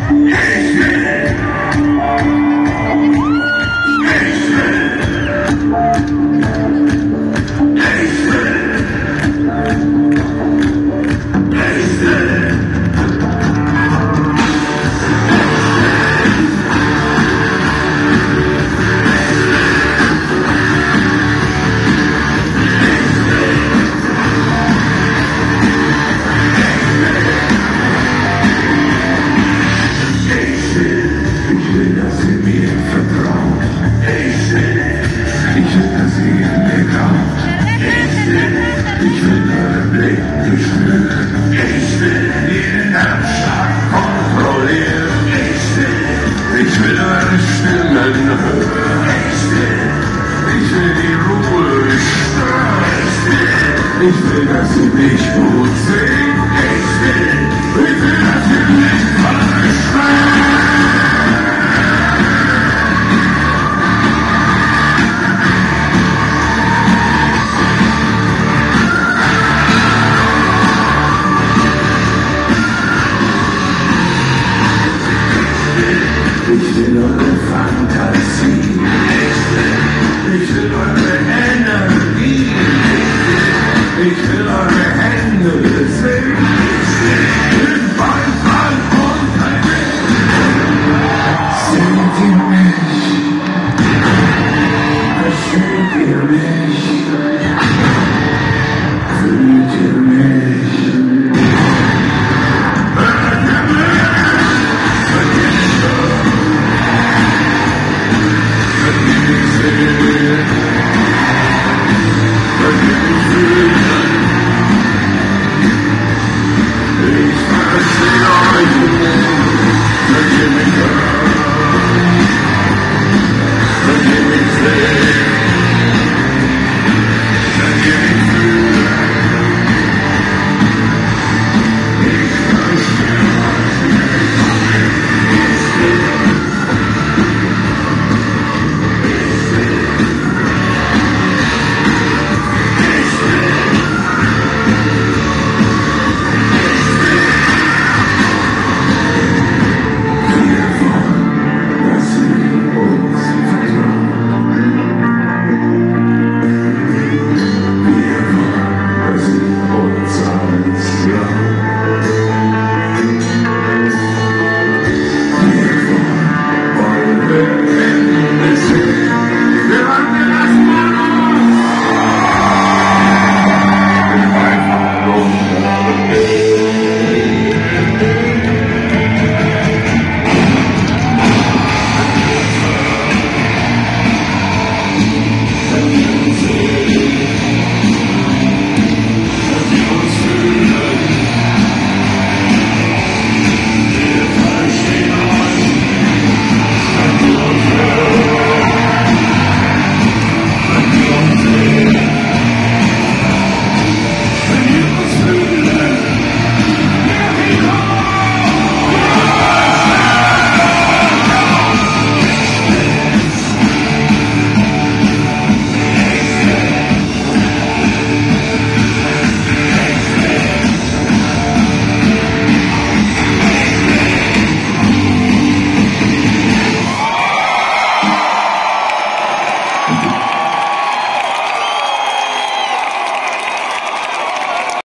Ich will euren Blick durchspüren. Ich will jeden Herzschlag kontrollieren. Ich will eure Stimmen hören. Ich will die Ruhe stören. Ich will, dass sie mich gut sehen. Ich will, dass sie mich verstehen. Ich will eure Fantasie, ich will eure Energie, ich will eure Hände sehen.